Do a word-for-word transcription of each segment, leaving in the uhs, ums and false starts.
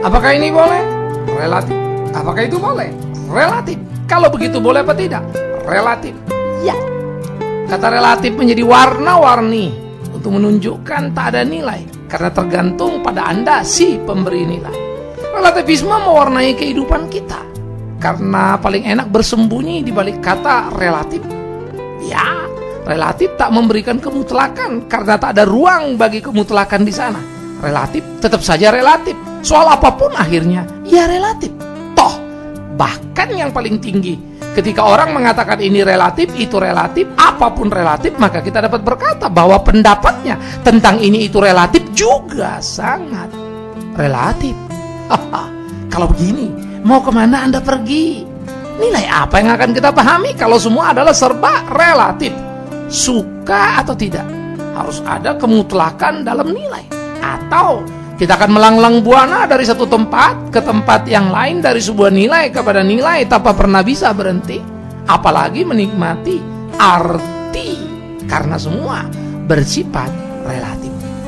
Apakah ini boleh? Relatif. Apakah itu boleh? Relatif. Kalau begitu boleh apa tidak? Relatif. Ya. Kata relatif menjadi warna-warni untuk menunjukkan tak ada nilai, karena tergantung pada Anda si pemberi nilai. Relativisme mewarnai kehidupan kita karena paling enak bersembunyi di balik kata relatif. Ya, relatif tak memberikan kemutlakan karena tak ada ruang bagi kemutlakan di sana. Relatif tetap saja relatif. Soal apapun akhirnya ya relatif. Toh, bahkan yang paling tinggi, ketika orang mengatakan ini relatif, itu relatif, apapun relatif, maka kita dapat berkata bahwa pendapatnya tentang ini itu relatif juga sangat relatif. Kalau begini, mau kemana Anda pergi? Nilai apa yang akan kita pahami kalau semua adalah serba relatif? Suka atau tidak, harus ada kemutlakan dalam nilai. Atau kita akan melanglang buana dari satu tempat ke tempat yang lain, dari sebuah nilai kepada nilai tanpa pernah bisa berhenti, apalagi menikmati arti, karena semua bersifat relatif.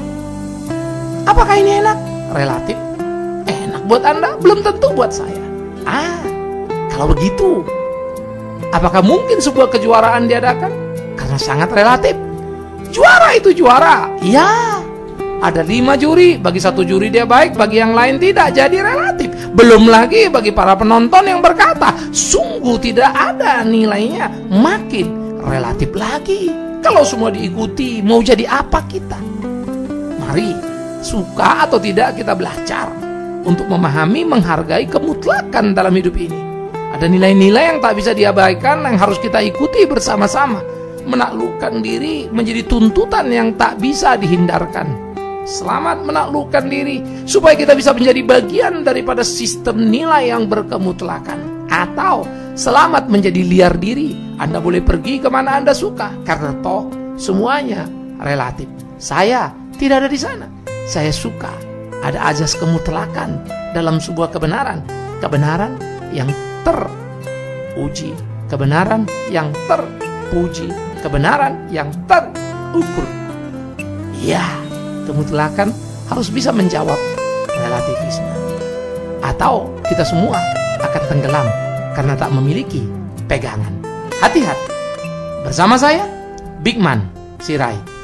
Apakah ini enak? Relatif. Enak buat Anda, belum tentu buat saya. Ah, kalau begitu, apakah mungkin sebuah kejuaraan diadakan? Karena sangat relatif. Juara itu juara. Ya, ada lima juri, bagi satu juri dia baik, bagi yang lain tidak, jadi relatif. Belum lagi bagi para penonton yang berkata, sungguh tidak ada nilainya, makin relatif lagi. Kalau semua diikuti, mau jadi apa kita? Mari, suka atau tidak, kita belajar untuk memahami, menghargai kemutlakan dalam hidup ini. Ada nilai-nilai yang tak bisa diabaikan, yang harus kita ikuti bersama-sama. Menaklukkan diri menjadi tuntutan yang tak bisa dihindarkan. Selamat menaklukkan diri supaya kita bisa menjadi bagian daripada sistem nilai yang berkemutlakan. Atau selamat menjadi liar diri. Anda boleh pergi kemana Anda suka, karena toh semuanya relatif. Saya tidak ada di sana. Saya suka ada azas kemutlakan dalam sebuah kebenaran. Kebenaran yang teruji, kebenaran yang terpuji, kebenaran yang terukur. Ya, kemutlakan harus bisa menjawab relativisme. Atau kita semua akan tenggelam karena tak memiliki pegangan. Hati-hati. Bersama saya, Bigman Sirait.